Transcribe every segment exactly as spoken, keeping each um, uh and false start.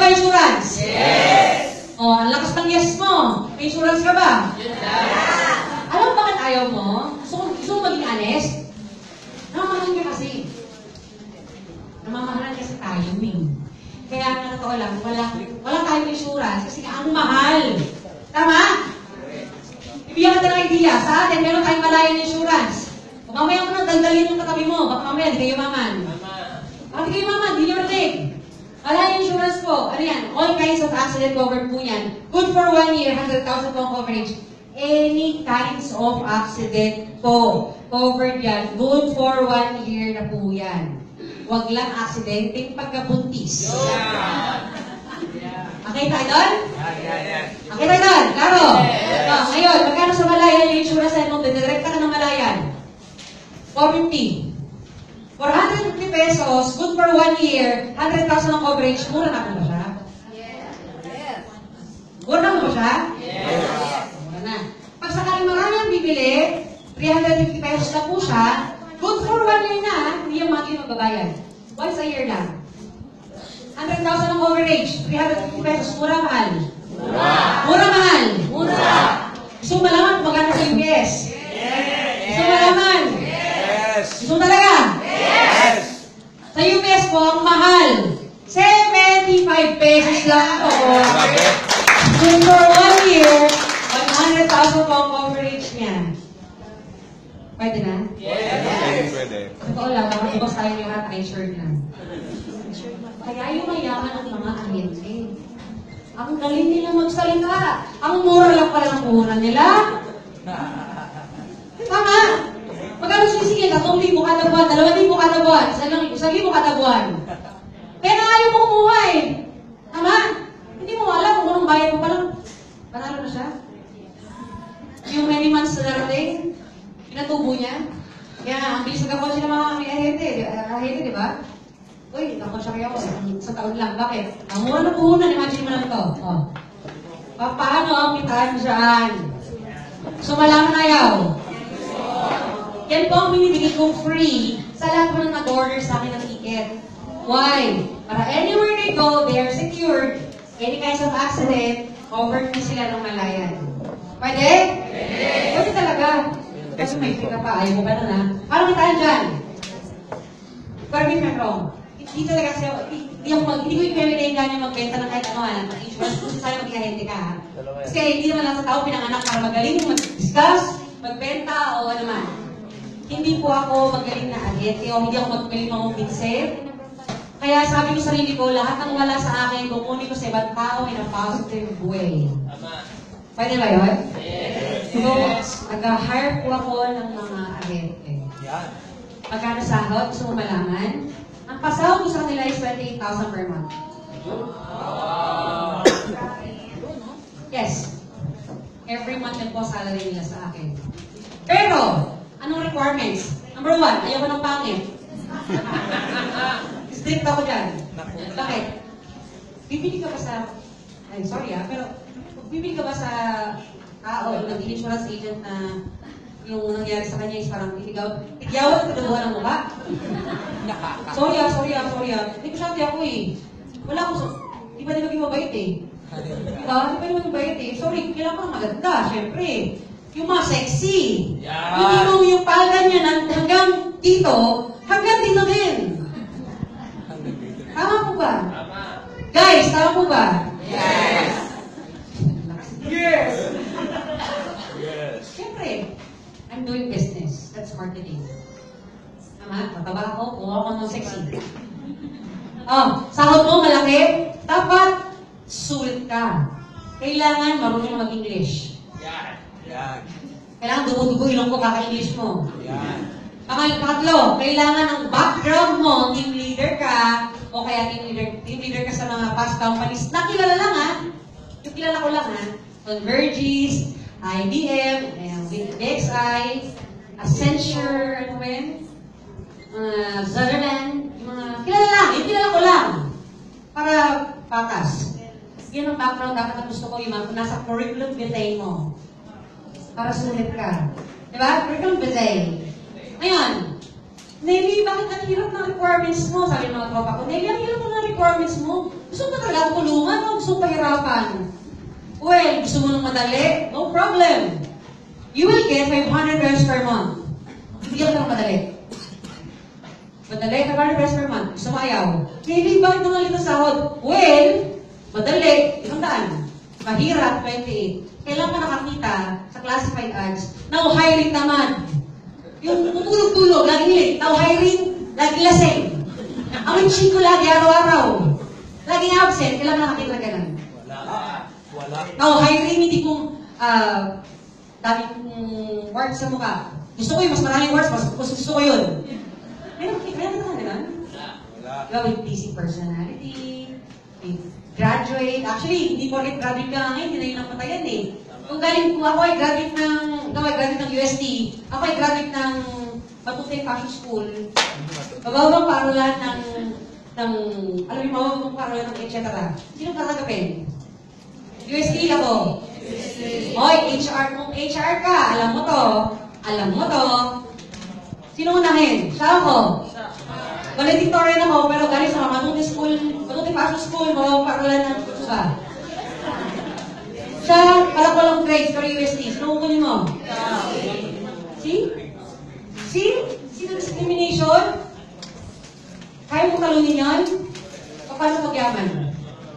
insurance? Yes! O, ang lakas ng yes mo. May insurance ka ba? Yes! Alam mo bakit ayaw mo? Gusto, gusto mo maging honest? Namamahalan ka kasi. Namamahalan kasi tayo, Ming. Kaya nga totoo lang, wala, wala tayong insurance kasi ang mahal. Tama? Ibigyan ka ng idea. Sa atin, meron tayong Malayan insurance. O mamaya mo nang daldalin yung katabi mo. Baka mamaya, di kayo maman. Baka di kayo maman, di nyo matig. Malayan insurance po. Ano yan? All kinds of accident covered po yan. Good for one year, one hundred thousand po coverage. Any kinds of accident po. Covered yan. Good for one year na po yan. Huwag lang aksidenteng pagkabuntis. Okay tayo doon? Okay tayo doon? Klaro? Oh, ngayon, magkano sa Malayan yung insurance mo? Didirekta ka ng Malayan. four fifty. four hundred fifty pesos, good for one year, one hundred thousand ang coverage, mura na ba siya? Yes. Mura na ba siya? Yes. Mura na. Pag sakaling marami ang bibili, three hundred fifty pesos na po siya, good for one year na, hindi yung monthly magbabayad. Once a year lang. one hundred thousand ang coverage, three hundred fifty pesos, mura mahal. Mura. Mura mahal. Mura. Gusto mo malaman kung magkano sa U P S? Yes. Gusto mo malaman? Yes. Gusto mo talaga? Yes. Sa U P S po, ang mahal. seventy-five pesos lang po. Good for one year, one hundred thousand po ang coverage niya. Pwede na? Yes. Pwede. Totoo lang, makakabas tayo yung lahat ay shirt na. Kaya yung mayaman ang mga ahente. Ang galing nila magsalita. Ang mura lang pala ng puhunan nila. Tama. Magkano sinisingil? Tatlong libo kada buwan, dalawang libo kada buwan, isang libo kada buwan. Pero ayaw mo kumuha eh. Tama? Hindi mo alam kung anong bayad mo pa lang. Panalo na siya. Yung many months na darating, pinatubo niya. Kaya ang bilis nagkakonsya ng mga ahente, ahente, di ba? Uy, nakonsya kayo ako sa taon lang. Bakit? Ang mura na puhunan, imagine mo lang ito. Oh. Pa paano ang pitaan dyan? So malaman ayaw. Yan po ang binibigay kong free sa lahat po ng nag-order sa akin ng ticket. Why? Para anywhere they go, they are secured. Any kinds of accident, covered na sila ng Malayan. Pwede? Pwede! Pwede talaga. Kasi may free ka pa, ayaw mo ka na na. Paano kitaan dyan? Correct me if I'm wrong. Hindi talaga kasi, hindi ako mag, hindi ko i-permit ganyan magbenta ng kahit ano, alam, ng insurance, kung saan mag-ihahente ka, ha? Kasi hindi naman lang sa tao pinanganak para magaling mag-discuss, magbenta, o ano man. Hindi po ako magaling na ahente, o hindi ako magaling mamumbinse. Kaya sabi ko sa sarili ko, lahat ng wala sa akin, kukunin ko sa ibang tao in a positive way. Pwede ba yun? Yes. So, nag-hire po ako ng mga ahente. Pagkano sahod, gusto mo malaman? Ang pasahod ko sa kanila is twenty-eight thousand per month. Yes. Every month yan po salary nila sa akin. Pero, anong requirements? Number one, ayaw ko ng pangit. Strict ako dyan. Bakit? Bibili ka ba sa... Ay, sorry ah, pero bibili ka ba sa tao, yung nag-insurance agent na yung nangyari sa kanya is parang itigaw, tigyawan ko dabuhan ng mukha. Sorry ah, sorry ah, sorry ah. Hindi ko syante ako eh. Wala akong, di ba di maging mabait eh? Diba? Di ba di maging mabait eh? Sorry, kailangan ko ng maganda, syempre. Yung mga sexy. Yeah. Yung yung, yung palda niya hanggang dito, hanggang dito din. Tama po ba? Tama. Guys, tama po ba? Yes! Yes! Yes! Syempre, I'm doing business. That's marketing. Tama? Tataba ako, kuha ako ng sexy. Oh, sahod mo malaki, dapat sulit ka. Kailangan marunong mag-English. Yan. Yan. Kailangan dugo-dugo ilong ko kaka-English mo. Yan. Pangatlo, kailangan ang background mo, team leader ka, o kaya team leader, team leader ka sa mga past companies. Nakilala lang ha. Yung kilala ko lang ha. Convergys, I B M, B X I, Accenture, ano ba yun? Uh, Zutherland, yung mga kilala lang, yung kilala ko lang. Para patas. Yan ang background dapat na gusto ko, yung mga nasa curriculum vitae mo. Para sulit ka. Diba? Curriculum vitae. Ngayon, Nelly, bakit ang hirap ng requirements mo? Sabi ng mga tropa ko, Nelly, ang hirap ng requirements mo. Gusto mo ba talaga tulungan o gusto mo pahirapan? Well, gusto mo nang madali? No problem. You will get five hundred pesos per month. Bigyan ka ng madali. Madali, five hundred pesos per month. Gusto mo ayaw? Nelly, bakit naman ito sahod? Well, madali, isang daan. Mahirap, twenty-eight. Kailan ka nakakita sa classified ads? Now hiring naman. Yung tutulog-tulog, laging late. Now hiring, laging lasing. Ang chico lagi, araw-araw. Laging absent. Kailan ka nakakita na ganun? Wala. Wala. Now hiring, hindi kong uh, dami kong words sa mukha. Gusto ko yun, mas maraming words, mas, mas gusto ko yun. Meron ka naman ganun? Wala. Diba, with busy personality, with graduate. Actually, hindi porket graduate ka ngayon, hindi na yun ang patayan eh. Kung galing kung ako ay graduate ng, ikaw ay graduate ng U S T, ako ay graduate ng Matutay Fashion School, mababang paralan ng, ng, alam mo, mababang paralan ng et cetera. Sino kakagapin? U S T ako. Hoy, H R, kung H R ka, alam mo to, alam mo to, sino unahin? Siya ako. Valedictorian ako, pero galing sa Matutay School, Matutay Fashion School, mababang paralan ng iba. Siya, pala ko lang grades, pero U S T. Sino kukunin mo? See? See? See the discrimination? Kaya mo talunin yan? Paano pagyaman?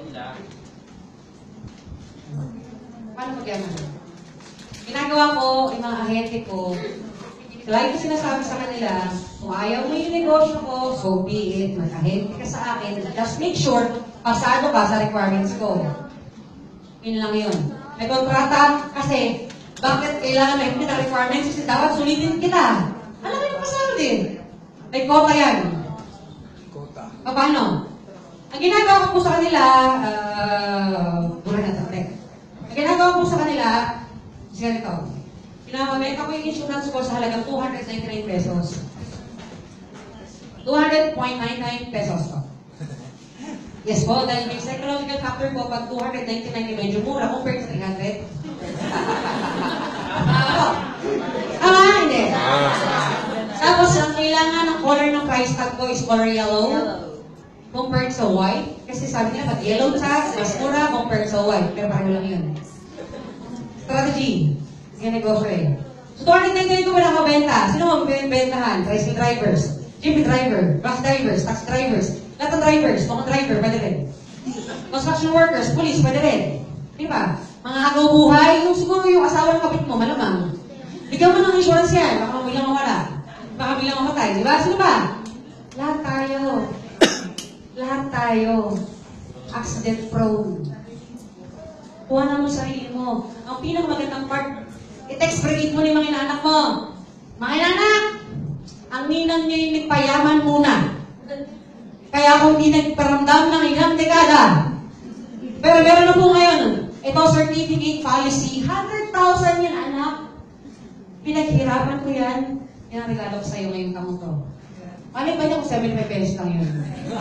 Paano pagyaman? Ginagawa ko, yung mga ahente ko, lagi ko sinasabi sa kanila, kung ayaw mo yung negosyo ko, so be it, mag-ahente ka sa akin, just make sure, pasado ka sa requirements ko. Yun lang yun. May kontrata kasi bakit kailangan may kita requirements kasi dapat sulitin kita. Alam mo yung pasado din. May kota yan. Kota. Paano? Ang ginagawa ko po sa kanila, uh, bulan na tatek. Ang ginagawa ko sa kanila, kasi ganito, pinapamenta ko yung insurance ko sa halagang two hundred ninety-nine pesos. two hundred ninety-nine pesos to. Yes po, dahil may psychological factor po pag two hundred ninety-nine medyo mura compared sa three hundred. Ano? Tama, hindi. Tapos, ang kailangan ng color ng price tag ko is color yellow compared sa white. Kasi sabi niya, pag yellow tag, mas mura compared sa white. Pero pareho lang yun. Strategy. Yan negosyo eh. So, two hundred ninety-nine ko wala mabenta. Sino magbibentahan? Tricycle drivers, jeep driver, bus drivers, taxi drivers. Lahat ng drivers, mga driver, pwede rin. Construction workers, police, pwede rin. Di ba? Mga agaw buhay, yung siguro yung asawa ng kapit mo, malamang. Bigyan mo ng insurance yan, baka bilang mawala. Baka bilang mamatay, di ba? Sino ba? Lahat tayo. Lahat tayo. Accident prone. Kuha mo sarili mo. Ang pinakamagandang part, i-text brigade mo ni mga inanak mo. Mga inanak, ang ninang niyo yung nagpayaman muna. Kaya ako hindi nagparamdam ng ilang dekada. Pero meron na po ngayon, ito certificate policy, one hundred thousand yan anak. Pinaghirapan ko yan. Yan ang regalo ko sa'yo ngayong taong to. Ano ba niya kung seventy-five pesos lang yun?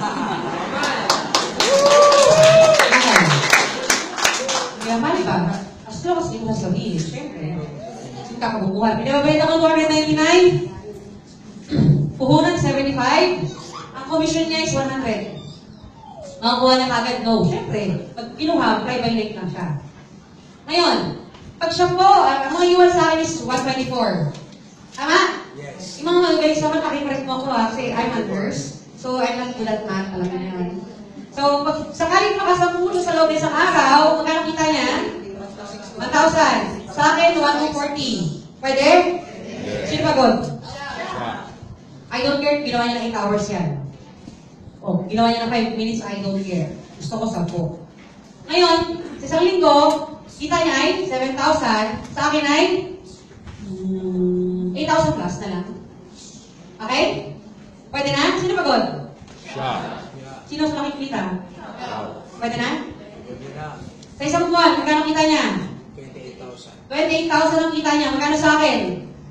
Okay. Kaya mali ba? As long as hindi mo sabihin, syempre. Hindi ka kabubuhan. Pinababayad ako two hundred ninety-nine. Puhunan seventy-five. Commission niya is one hundred. Makakuha niya kagad, no. Siyempre, pag kinuha, fly by late lang siya. Ngayon, pag siya po, uh, ang mga iwan sa akin is one twenty-four. Tama? Yes. Yung mga magaling sa mga pakipares mo ko ha, kasi I'm a nurse. So, I'm not good at math, alam mo na yun. So, pag sakaling makasapulo sa loob ng isang araw, magkano kita niya? one thousand. Sa akin, one forty. Pwede? Sino pagod? I don't care, ginawa niya ng eight hours yan. Oh, ginawa niya ng five minutes, I don't care. Gusto ko sampo. Ngayon, sa isang linggo, kita niya ay seven thousand. Sa akin ay eight thousand plus na lang. Okay? Pwede na? Sino pagod? Siya. Sino sa nakikita? Pwede na? Pwede na. Sa isang buwan, magkano kita niya? twenty-eight thousand. twenty-eight thousand ang kita niya. Magkano sa akin?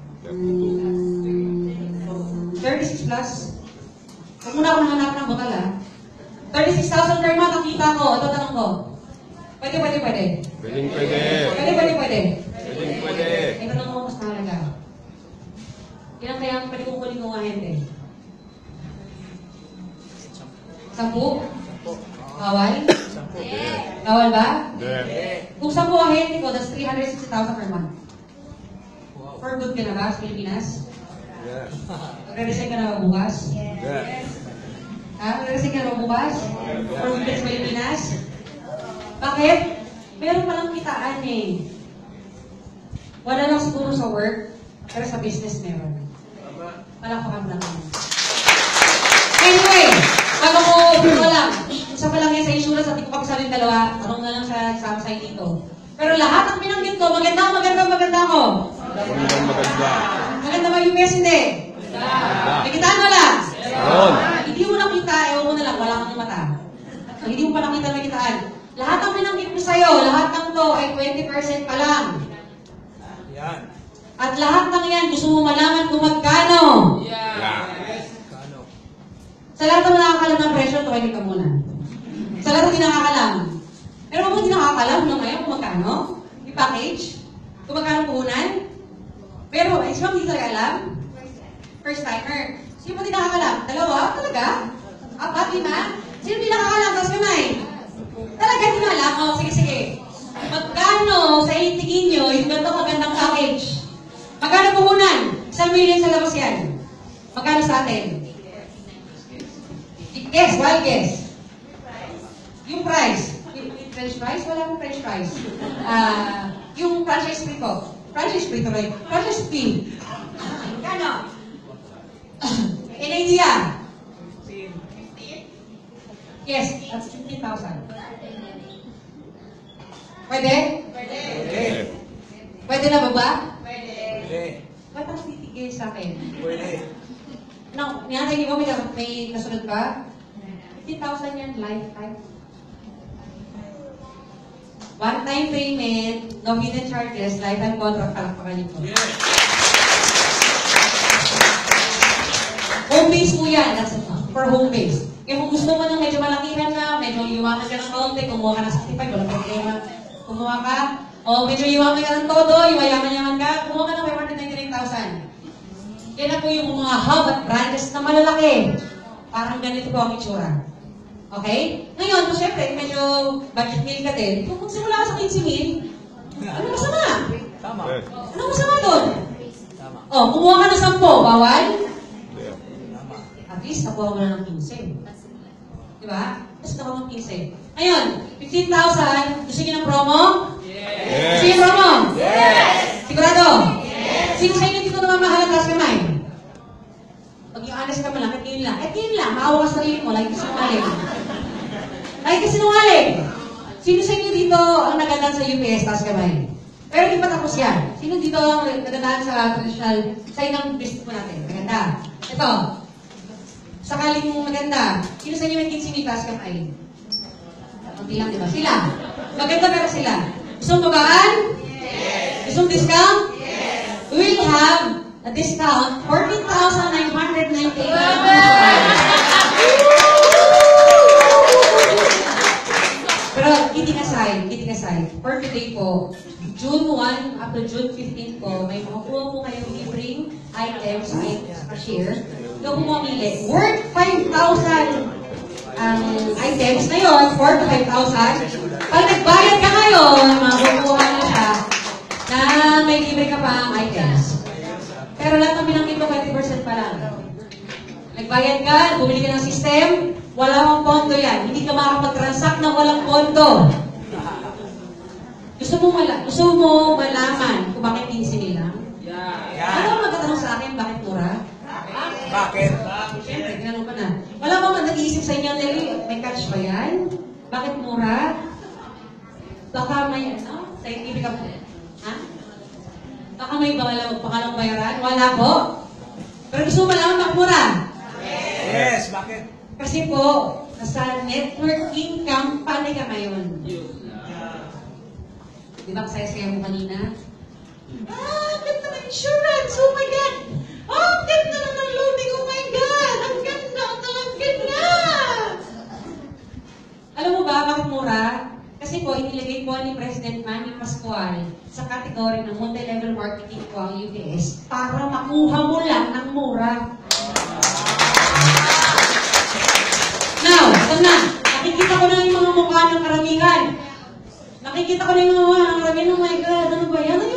thirty-six plus. Huwag muna ako nanganap ng bukal ha. thirty-six thousand per month ang kita ko. Ito tanong ko. Pwede, pwede, pwede. Pwedeng pwede. Pwede, pwede, pwede. Pwedeng pwede. Ito tanong ko mas mahalaga. Ilan kaya ang pwede kong kuling kong ahente? Sampu? Sampo. Oo. Bawal? Sampo. Bawal ba? Hindi. Kung sampu ang ahente ko, that's three hundred sixty thousand per month. Wow. For good ka na ba sa Pilipinas? Yes. Magre-resign ka na ba bukas? Yes. Ha? Magre-resign ka na ba bukas? For good ka sa Pilipinas? Bakit? Meron palang kitaan eh. Wala lang siguro sa work, pero sa business meron. Palakpakan mo lang. Anyway, bago ko ko lang, isa pa lang yan sa insurance at hindi ko papasabi yung dalawa, tanong na lang sa exam site dito. Pero lahat ng binanggit ko, maganda, maganda, maganda ko. Magandang maganda. Maganda ba yung U S hindi? Maganda. Nakitaan mo lang. Meron. Hindi mo nakita, ewan mo na lang, wala kang mata. Hindi mo pa nakita nakitaan. Lahat ng binanggit ko sa'yo, lahat ng to ay twenty percent pa lang. Yan. At lahat ng yan, gusto mo malaman kung magkano. Yeah. Kano? Sa lahat ng nakakalam ng presyo, tuwagin ka muna. Sa lahat ng hindi nakakalam. Pero kung hindi nakakalam, no, ngayon kung magkano, yung package, kung magkano puhunan. Pero, eh, sino hindi talaga alam? First timer. Sino hindi nakakalam? Dalawa? Talaga? Apat, lima? Sino hindi nakakalam? Tapos kamay. Talaga hindi na alam? O, sige, sige. Magkano sa itingin nyo yung ganito magandang package? Magkano puhunan? Isang million sa labas yan. Magkano sa atin? Guess, wild guess. Yung price. Yung yung French fries? Wala akong French fries. Ah, yung franchise fee ko. Franchise fee to right? Franchise fee. Magkano? An idea? Yes, that's fifteen thousand. Pwede? Pwede. Pwede na ba ba? Pwede. Ba't ang titigil sa akin? Pwede. No, niyatay niyo ba may, may nasunod pa? fifteen thousand yan, lifetime. One-time payment, no hidden charges, lifetime contract, palakpakan niyo po. Home base po yan, that's it. For home base. Kaya kung gusto mo ng medyo malakihan na, medyo iwanan ka ng kaunti, kumuha ka ng sixty-five, walang problema. Kumuha ka, o medyo iwanan ka ng todo, iwayaman-yaman ka, kumuha ka ng five hundred ninety-nine thousand. Yan na po yung mga hub at branches na malalaki. Parang ganito po ang itsura. Okay? Ngayon, kung syempre, medyo budget meal ka din, kung magsimula ka sa fifteen mil, ano masama? Tama. Yes. Ano masama doon? Tama. O, kumuha ka ng sampo, bawal? Yeah. Tama. At least nakuha mo na ng fifteen. Di ba? Tapos nakuha mo ng fifteen. Ngayon, fifteen thousand, gusto niyo ng promo? Gusto niyo ng promo? Yes! Sigurado? Yes! Sino sa inyo dito namamahal at taas kamay? Pag yung honest ka lang, at yun lang. At yun lang, maawa ka sa sarili mo, like sinungaling. Like sinungaling. Sino sa inyo dito ang nagandaan sa U P S, taas kamay? Pero hindi pa tapos yan. Sino dito ang nagandaan sa traditional, sa inang business po natin? Maganda. Ito. Sakaling mo maganda. Sino sa inyo may kinsini, taas kamay? Kunti lang, di ba? Sila. Maganda pero sila. Gusto mong bagaan? Yes. Gusto mong discount? Yes. We will have a discount, fourteen thousand nine hundred ninety-eight. Pero, kidding aside, kidding aside, for today po, June first up to June fifteenth po, may makukuha po kayo libreng items sa cashier. Ikaw po mamili. Worth five thousand ang items na yun, four to five thousand. Pag nagbayad ka ngayon, makukuha na siya na may libre ka pa ang items. Pero lahat ng binanggit mo, twenty percent pa lang. Nagbayad ka, bumili ka ng system, wala kang pondo yan. Hindi ka makakapag-transact na walang pondo. Gusto mo, mala gusto mo malaman kung bakit fifteen lang? Yan. Ano ang magtatanong sa akin, bakit mura? Bakit? Siyempre, ginanong ko na. Wala ba man nag-iisip sa inyo, Nelly, may catch ba yan? Bakit mura? Baka may, ano? Sa ibig ka po. Ha? Baka may pangalang, pangalang bayaran? Wala po. Pero gusto mo malaman bakit mura? Yes, bakit? Kasi po, nasa networking company ka ngayon. Di ba kasaya-saya mo kanina? Ah, ganda ng insurance! Oh my God! Oh, ganda na ng loading! Oh my God! Ang ganda! Ang ganda! Alam mo ba, bakit mura? Kasi po, inilagay po ni President Manny Pascual sa kategory ng multi-level marketing po ang U P S para makuha mo lang ng mura. Now, Ito na. Nakikita ko na yung mga mukha ng karamihan. Nakikita ko na yung mga mukha ng karamihan. Oh my God, ano ba yan? Ano